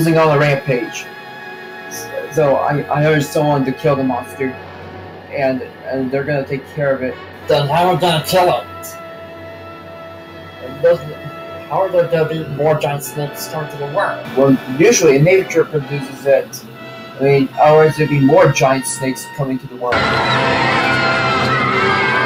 cruising on a rampage. So I always still wanted to kill the monster, and they're gonna take care of it. Then how are we gonna kill it? How are there gonna be more giant snakes coming to the world? Well, usually nature produces it. I mean, otherwise there'd be more giant snakes coming to the world.